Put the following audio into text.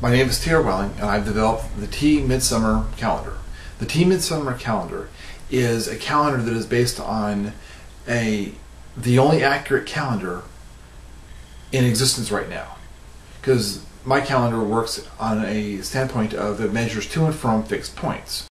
My name is T.R. Welling, and I've developed the MidSummer Calendar. The MidSummer Calendar is a calendar that is based on the only accurate calendar in existence right now. Because my calendar works on a standpoint of it measures to and from fixed points.